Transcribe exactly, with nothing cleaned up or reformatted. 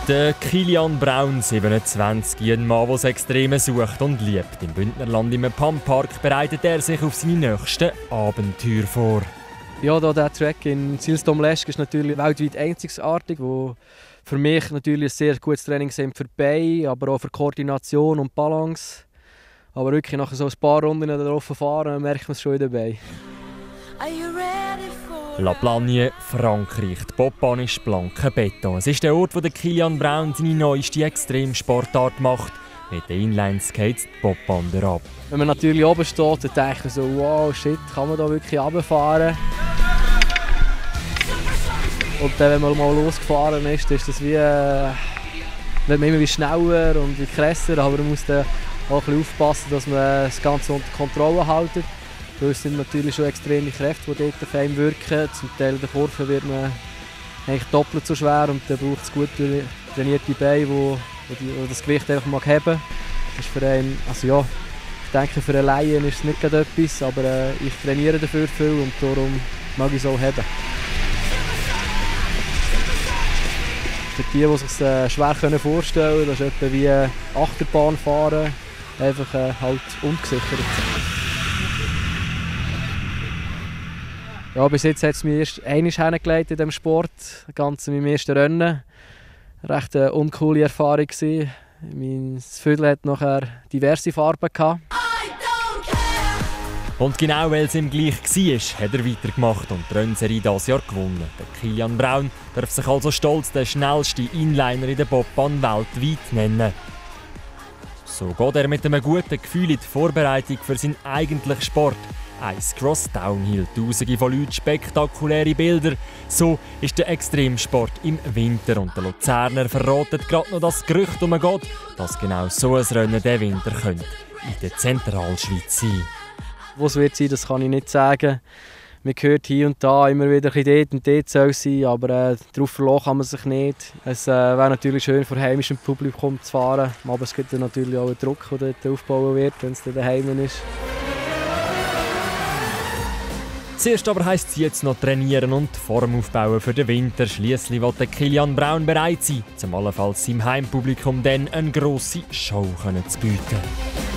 Der Kilian Braun, siebenundzwanzig, ein Mann, der das Extreme sucht und liebt. Im Bündnerland im Pumppark bereitet er sich auf seine nächsten Abenteuer vor. Ja, da der Track in Silsdom-Lesk ist natürlich weltweit einzigartig, wo für mich natürlich ein sehr gutes Training sind für die Beine, aber auch für Koordination und Balance. Aber wirklich nach so ein paar Runden darauf fahren, merkt man es schon in den Beinen. La Plagne, Frankreich. Die Bobbahn ist blanker Beton. Es ist der Ort, wo der Kilian Braun seine neueste Extremsportart macht. Mit den Inline-Skates die Bobbahn ab. Wenn man natürlich oben steht, dann denkt man so, wow, shit, kann man da wirklich runterfahren? Und dann, wenn man mal losgefahren ist, dann ist das wie, äh, wird man immer wie schneller und wie krasser, aber man muss dann auch ein bisschen aufpassen, dass man das Ganze unter Kontrolle hält. Weil es sind natürlich schon extreme Kräfte, die dort auf einen wirken. Zum Teil der Kurve wird man eigentlich doppelt so schwer und dann braucht es gut trainierte Beine, die, die das Gewicht einfach mal heben. Das ist für einen, also ja, ich denke, für einen Laien ist es nicht gerade etwas, aber äh, ich trainiere dafür viel und darum mag ich es auch haben. Für die, die sich es schwer vorstellen können, das ist etwa wie Achterbahn fahren, einfach äh, halt ungesichert. Ja, bis jetzt hat es mich erst einmal hingelegt in diesem Sport, ganz in meinem ersten Rennen. Recht eine uncoole Erfahrung gewesen. Mein Vögel hat nachher diverse Farben gehabt. Und genau weil es ihm gleich war, hat er weitergemacht und die Rennserie dieses Jahr gewonnen. Der Kilian Braun darf sich also stolz den schnellsten Inliner in der Bobbahn weltweit nennen. So geht er mit einem guten Gefühl in die Vorbereitung für seinen eigentlichen Sport. Ice Cross Downhill, tausende von Leuten, spektakuläre Bilder. So ist der Extremsport im Winter und der Luzerner verratet gerade noch das Gerücht umgeht, dass genau so ein Rennen diesen Winter könnte in der Zentralschweiz sein. Wo es wird sein, das kann ich nicht sagen. Man hört hier und da immer wieder ein bisschen dort und dort soll es sein, aber äh, darauf verlassen kann man sich nicht. Es äh, wäre natürlich schön, vor heimischem Publikum zu fahren, aber es gibt natürlich auch einen Druck, der dort aufgebaut wird, wenn es dann daheim ist. Zuerst aber heisst es jetzt noch trainieren und Form aufbauen für den Winter. Schliesslich will der Kilian Braun bereit sein, zum allenfalls seinem Heimpublikum dann eine grosse Show zu bieten.